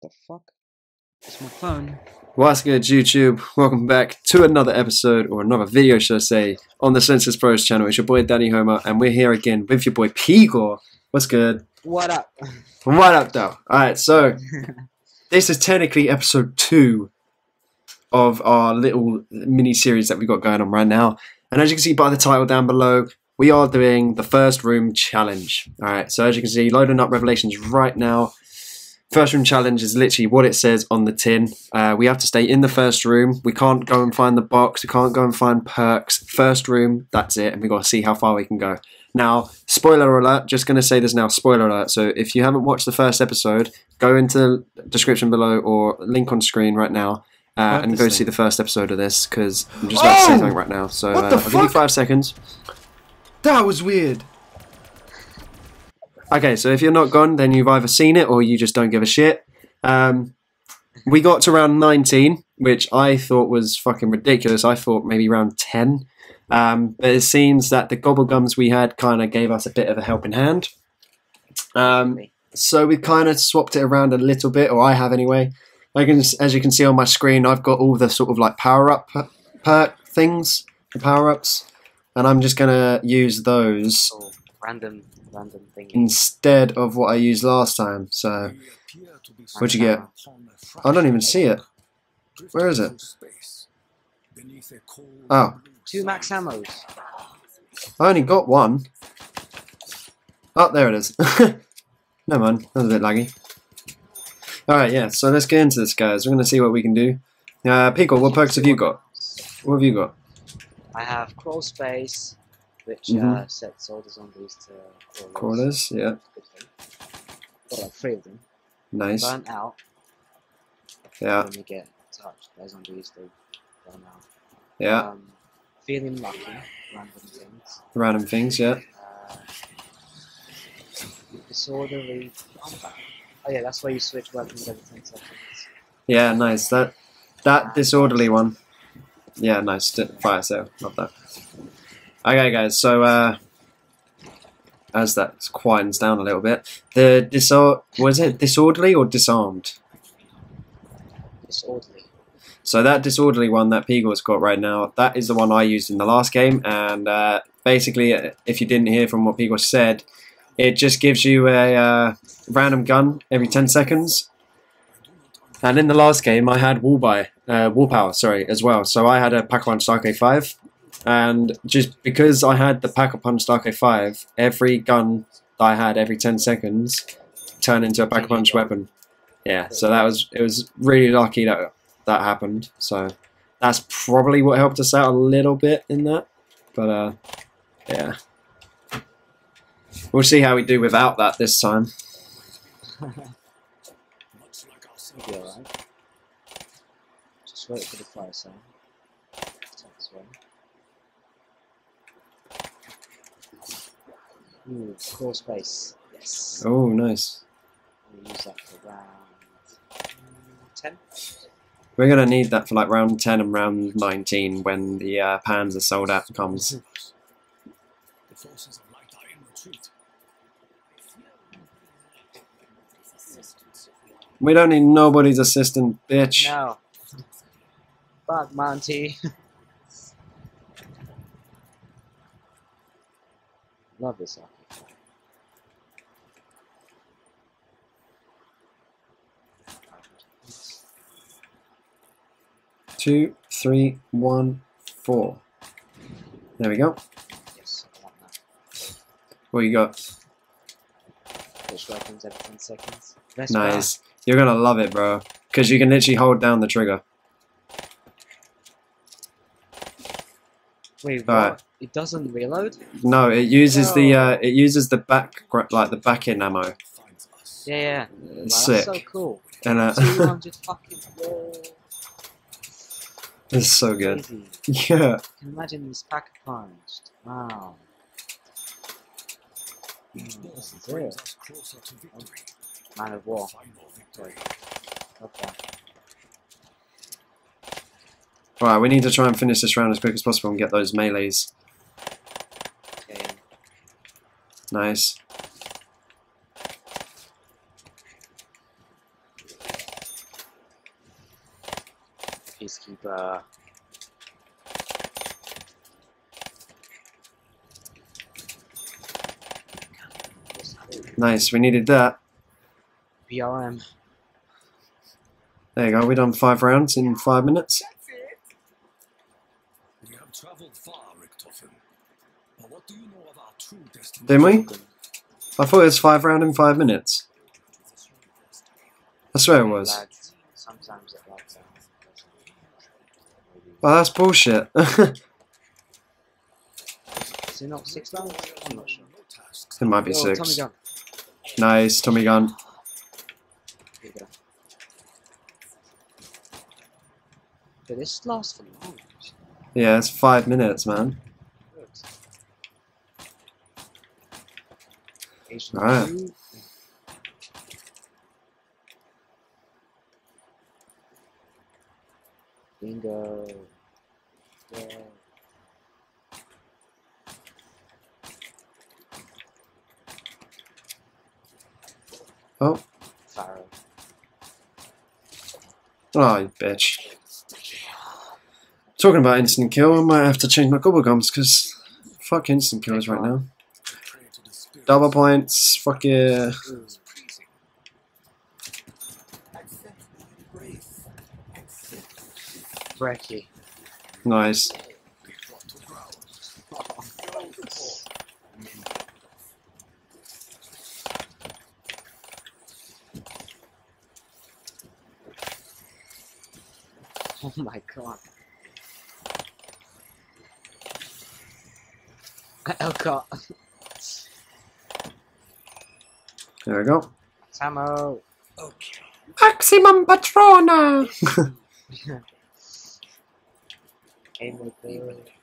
the fuck? It's my phone. What's good, YouTube? Welcome back to another episode, or another video, should I say, on the Census Pros channel. It's your boy Danny Homer, and we're here again with your boy Pigor. What's good? What up? What up, though? Alright, so, this is technically episode 2 of our little mini-series that we got going on right now. And as you can see by the title down below, we are doing the first room challenge. Alright, so as you can see, loading up Revelations right now. First room challenge is literally what it says on the tin. We have to stay in the first room. We can't go and find the box. We can't go and find perks. First room, that's it. And we've got to see how far we can go. Now, spoiler alert. Just going to say this now, spoiler alert. So if you haven't watched the first episode, go into the description below or link on screen right now. And go see the first episode of this, because I'm just about to say something right now. So I'll give you 5 seconds. That was weird. Okay, so if you're not gone, then you've either seen it or you just don't give a shit. We got to round 19, which I thought was fucking ridiculous. I thought maybe round 10. But it seems that the gobblegums we had kind of gave us a bit of a helping hand. So we kind of swapped it around a little bit, or I have anyway. As you can see on my screen, I've got all the sort of like power-up perk things, the power-ups. And I'm just going to use those. Oh, random thing. Instead of what I used last time. So, what'd you get? I don't even see it. Where is it? Oh. 2 max ammos. I only got 1. Oh, there it is. Never mind, that was a bit laggy. Alright, yeah, so let's get into this, guys. We're going to see what we can do. Pico, what perks have you got? What have you got? I have crawl space, which sets all the zombies to crawlers. Yeah. Got like 3 of them. Nice. Burn out. Yeah. When you get touched by zombies, they burn out. Yeah. Feeling lucky. Random things. Random things, yeah. Disorderly combat. Oh yeah, that's why you switch weapons every 10 seconds. Yeah, nice. That disorderly one. Yeah, nice. Fire sale. Love that. Okay, guys. So as that quietens down a little bit, the was it disorderly or disarmed? Disorderly. So that disorderly one that Pigor's got right now, that is the one I used in the last game. And basically, if you didn't hear from what Pigor said, it just gives you a random gun every 10 seconds. And in the last game, I had wall power, as well. So I had a Pack-a-Punch Dark A5. And just because I had the Pack-a-Punch Dark A5, every gun that I had every 10 seconds turned into a Pack-a-Punch weapon. Yeah, so it was really lucky that that happened. So that's probably what helped us out a little bit in that. But yeah. We'll see how we do without that this time. Be alright. Just wait for the fire sign. Ooh, core space. Yes. Oh, nice. We'll use that for round 10. We're gonna need that for like round 10 and round 19 when the pans are sold out comes. The forces of light are in retreat. We don't need nobody's assistant, bitch. No. Fuck, Monty. Love this arcade. 2, 3, 1, 4. There we go. Yes, I want that. What you got? Push weapons every 10 seconds. Best Nice. You're gonna love it, bro. Because you can literally hold down the trigger. Wait, what? Alright. It doesn't reload? No, it uses the back back-in ammo. Yeah. Wow, Sick. that's so cool. And 200 fucking. Whoa. it's so good. Crazy. Yeah. Can you imagine this Pack-a-Punched? Wow. Each ball This is brings it. us closer to victory. Man of War. Final victory. Love that. Right, we need to try and finish this round as quick as possible and get those melees. Okay. Nice. Peacekeeper. Nice, we needed that. BRM. There you go, we done 5 rounds in 5 minutes. We have traveled far, Richtofen. But what do you know of our true destination? Didn't we? I thought it was 5 rounds in 5 minutes. I swear it was. Lads, sometimes it lags out. Well, that's bullshit. Is it not 6 rounds? I'm not sure. It might be Oh, Tommy 6. gun. Nice, Tommy gun. Here you go. But this lasts for long. Yeah, it's 5 minutes, man. Good. Agent Alright. 2. Bingo. Yeah. Oh. Pharaoh. Oh, you bitch. Talking about instant kill, I might have to change my gobble gums because fuck instant kills right now. Double points, fuck yeah. Brekkie. Nice. Oh my god. Elcott. There we go. Samo. Okay. Maximum Patrona! Aim with the...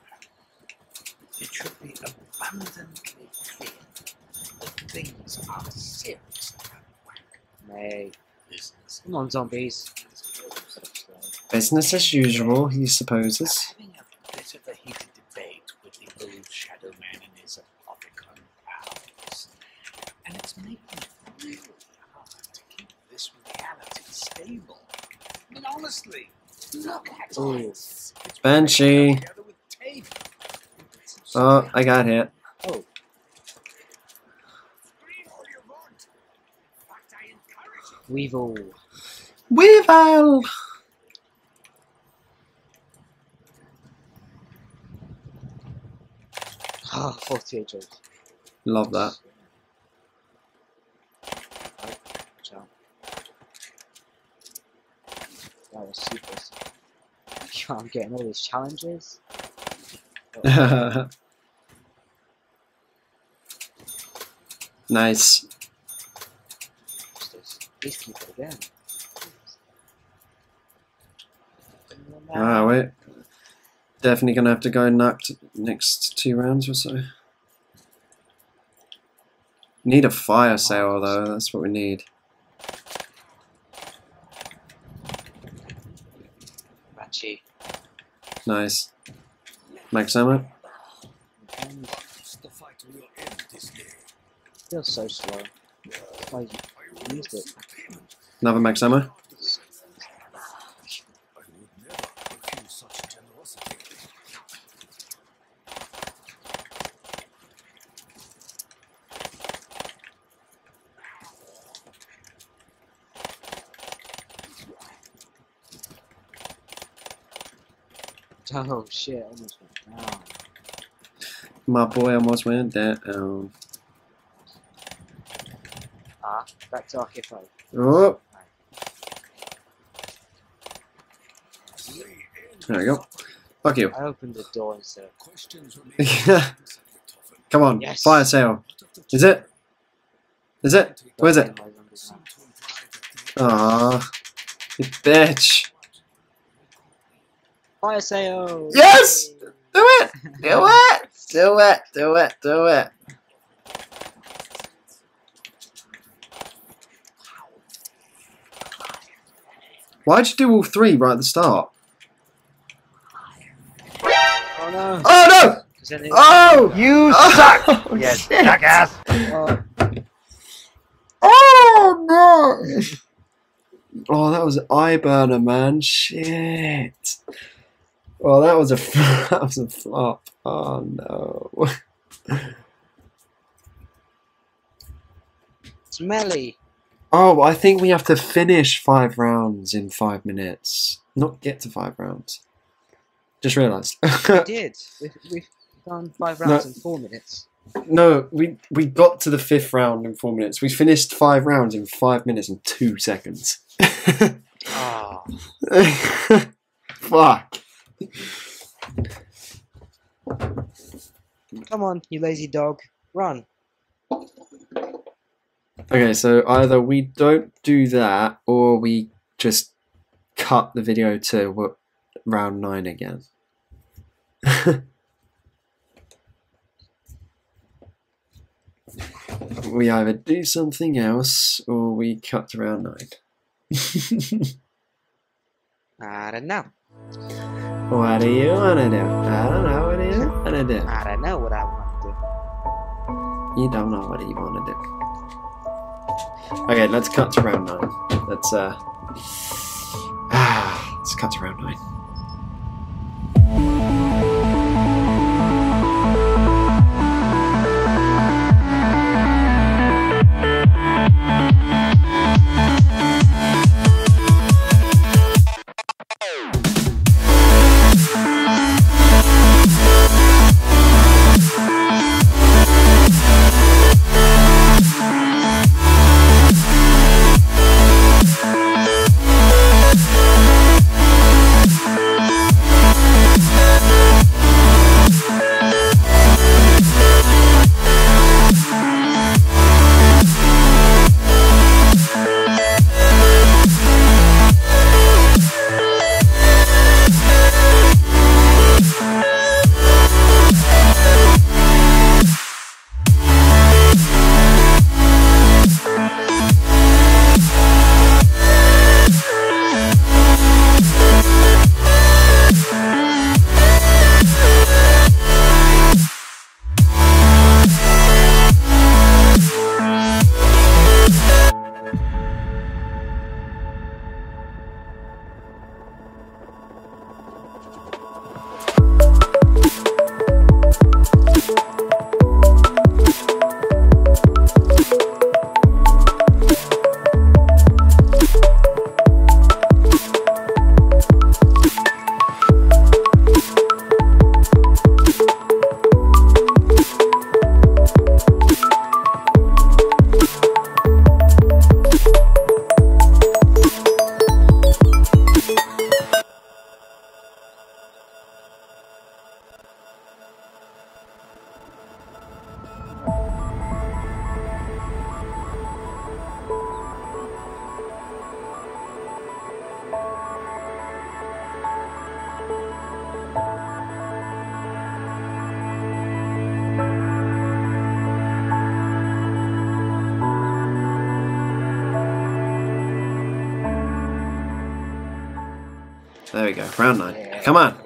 It should be abundantly clear that things are serious at work. Mate. Business. Come on, zombies. Business as usual, he supposes. Having a bit of a heated debate with the old Shadow Man and his apothecary pals. And it's making it really hard to keep this reality stable. I mean, honestly, look at Ooh. it. Banshee. Together with tape. Oh, I got hit. Oh, Scream all you want. In fact, I encourage it. Weevil. Weevil! Ah, 48 jokes. Love that. Watch out. That was super. I'm getting all these challenges. Nice. What's this? Peacekeeper again. Ah, wait. Definitely gonna have to go knocked next 2 rounds or so. Need a fire sale though, that's what we need. Banshee. Nice. Nice. Max ammo. The fight will end this day. Feels so slow. That's why you used it. Another max ammo. I would never refuse such generosity. Oh shit, almost went down. My boy almost went down. Ah, back to RK5. Oh, there we go. Fuck you. I opened the door instead of... Questions remain Yeah. unanswered, Richtofen. Come on, Yes. fire sale. Is it? Is it? Where is it? Seem to imply that they Aww. You bitch. Fire sale! Yes! Do it! Do it! Do it! Do it! Do it! Why'd you do all 3 right at the start? Oh no! Oh no! 'Cause then it- Oh! You suck! Oh, Yes, shit. jackass! Oh, Oh no! Oh, that was an eye burner, man. Shit. Well, that was a that was a flop. Oh no. Smelly. Oh, I think we have to finish 5 rounds in 5 minutes. Not get to 5 rounds. Just realised. We did. We've done 5 rounds in 4 minutes. No, we got to the 5th round in 4 minutes. We finished 5 rounds in 5 minutes and 2 seconds. Ah. Fuck. Come on, you lazy dog. Run. Okay, so either we don't do that or we just cut the video to round 9 again. We either do something else or we cut to round 9. I don't know. What do you want to do? I don't know. What do you want to do? I don't know what I want to do. You don't know what you want to do. Okay, let's cut to round 9. Let's cut to round 9. There we go, round 9. Come on.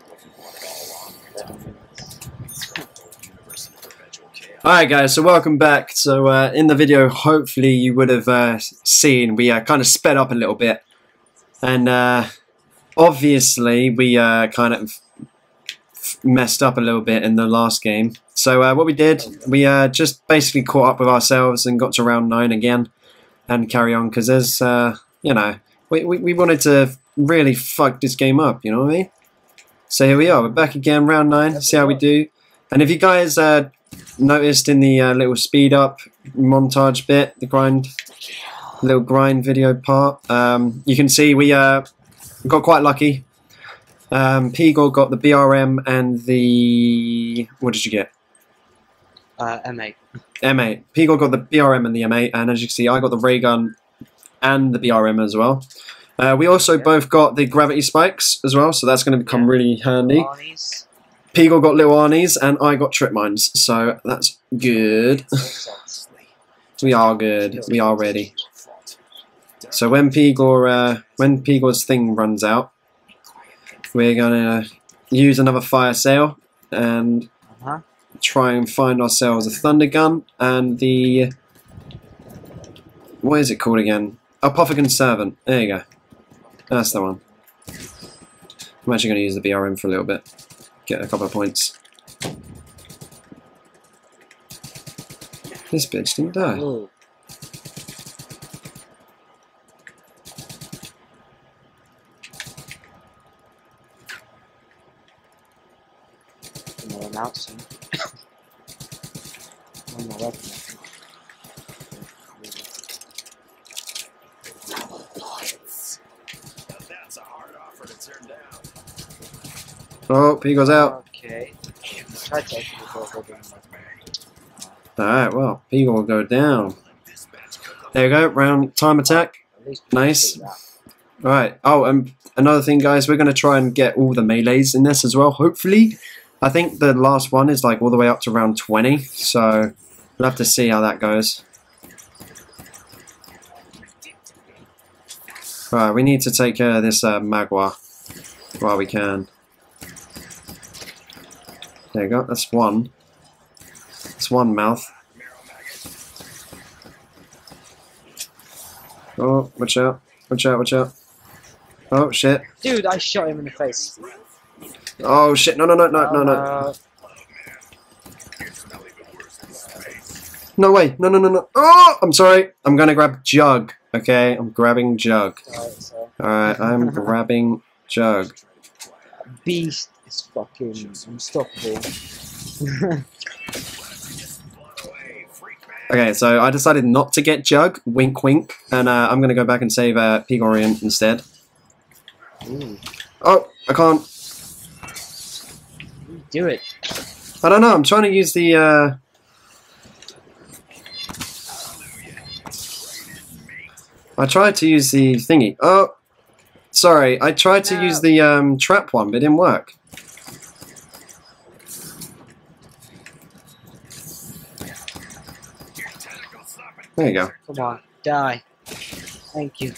Alright guys, so welcome back. So in the video, hopefully you would have seen we kind of sped up a little bit. And obviously we kind of messed up a little bit in the last game. So what we did, we just basically caught up with ourselves and got to round 9 again. And carry on, because there's, you know, we wanted to really fuck this game up, you know what I mean? So here we are, we're back again, round 9, see how we do. And if you guys noticed in the little speed up montage bit, the little grind video part, you can see we got quite lucky. Pigor got the BRM and the... what did you get? M8. M8. Pigor got the BRM and the M8, and as you can see, I got the ray gun and the BRM as well. We also both got the gravity spikes as well, so that's going to become really handy. Arnie's. Pigor got little Arnie's, and I got trip mines, so that's good. We are good. We are ready. So when Pigor's thing runs out, we're gonna use another fire sale and try and find ourselves a thunder gun and the... what is it called again? Apothecary servant. There you go. That's the one. I'm actually going to use the BRM for a little bit. Get a couple of points. This bitch didn't die. Ooh. I'm gonna run out soon. One more weapon, I think. That's a hard offer to turn down. Oh, he goes out. Okay. Try to take it before holding my Alright, well, Peagle will go down. There you go, round time attack. At least Nice. that. Right. Oh, and another thing, guys, we're going to try and get all the melees in this as well, hopefully. I think the last one is like all the way up to round 20, so we'll have to see how that goes. Right, we need to take care of this Magua while we can. There you go, that's one. That's one mouth. Oh, watch out. Watch out, watch out. Oh, shit. Dude, I shot him in the face. Oh, shit. No, no, no, no, no, no. No way. No, no, no, no. Oh, I'm sorry. I'm going to grab Jug. Okay, I'm grabbing Jug. Alright, I'm grabbing Jug. Beast is fucking unstoppable. Okay, so I decided not to get Jug. Wink, wink. And I'm going to go back and save Pigorian instead. Ooh. Oh, I can't. Do it. I don't know. I'm trying to use the. I tried to use the thingy. Oh, sorry. I tried to use the trap one, but it didn't work. There you go. Come on, die. Thank you.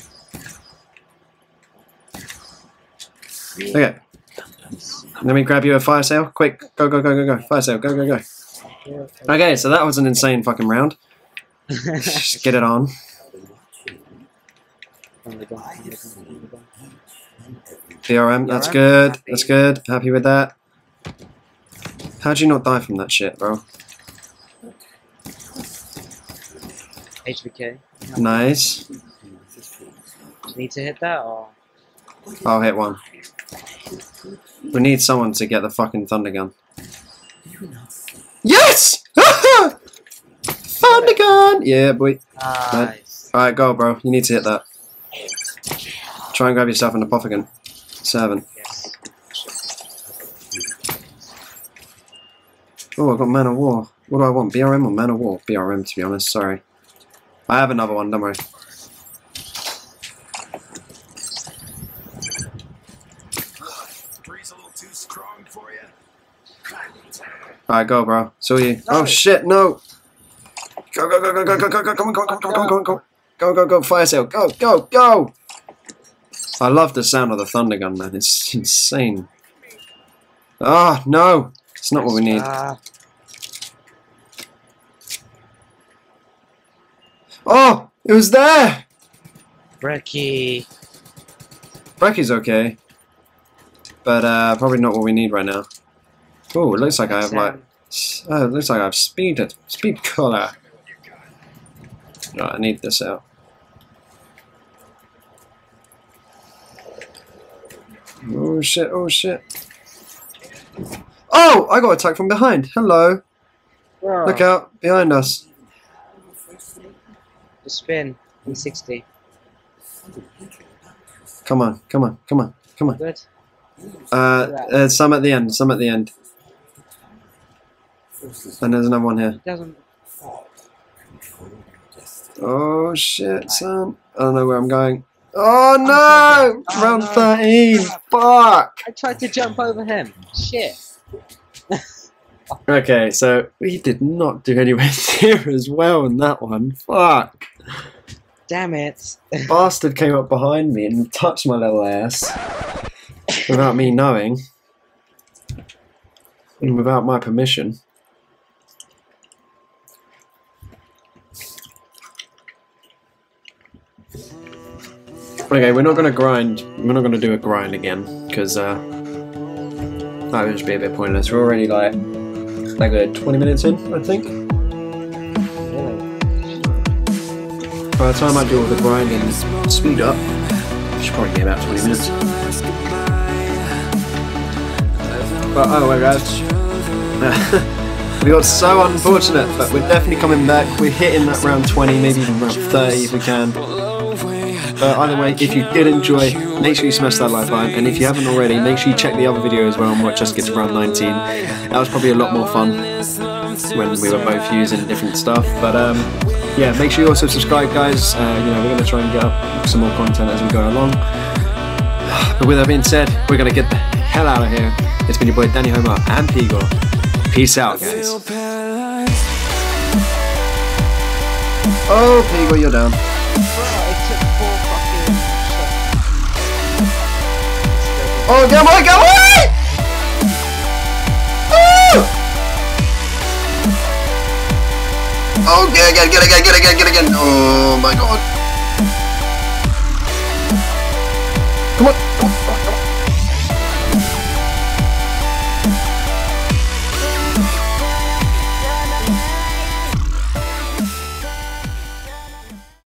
Okay. Let me grab you a fire sale. Quick. Go, go, go, go, go. Fire sale. Go, go, go. Okay, so that was an insane fucking round. Just get it on. BRM, that's good. That's good. Happy with that. How'd you not die from that shit, bro? HVK. Nice. Need to hit that or? I'll hit one. We need someone to get the fucking thunder gun. Yes! Thunder gun! Yeah, boy. Nice. Alright, go, bro. You need to hit that. Try and grab yourself an Apothicon. 7. Yes. Oh, I've got Man of War. What do I want? BRM or Man of War? BRM, to be honest. Sorry. I have another one, don't worry. Alright, go, bro. So you. No. Oh shit, no! Go, go, go, go, go, go, go, go, come on, come on, come on, come on, come on, go. Go, go, go, fire sale, go, go, go! I love the sound of the thunder gun, man. It's insane. Ah, no! It's not what we need. Oh! It was there! Brekkie. Brekkie's okay. But probably not what we need right now. Oh, it looks like I have like... Oh, it looks like I have speed color. Right, I need this out. Oh shit, oh shit. Oh! I got attacked from behind. Hello. Bro. Look out, behind us. The spin. E60. Come on, come on, come on, come on. Good. Some at the end, some at the end. And there's another one here. It doesn't. Oh shit, son. I don't know where I'm going. Oh no! Oh, Round no. 13! Fuck! I tried to jump over him. Shit. Okay, so we did not do anywhere near as well in that one. Fuck! Damn it. Bastard came up behind me and touched my little ass without me knowing and without my permission. Okay, we're not gonna grind. We're not gonna do a grind again because that would just be a bit pointless. We're already like a 20 minutes in, I think. By the time I do all the grinding and speed up, it should probably be about 20 minutes. But oh my guys, we got so unfortunate, but we're definitely coming back. We're hitting that round 20, maybe even round 30 if we can. But either way, if you did enjoy, make sure you smash that like button, and if you haven't already, make sure you check the other video as well and watch us get to round 19. That was probably a lot more fun when we were both using different stuff. But yeah, make sure you also subscribe, guys. You know, we're going to try and get up some more content as we go along. But with that being said, we're going to get the hell out of here. It's been your boy Danny Homer and Pigo. Peace out, guys. Oh, Pigo, you're down. Oh, get away, get away! Oh, get again. Oh my god.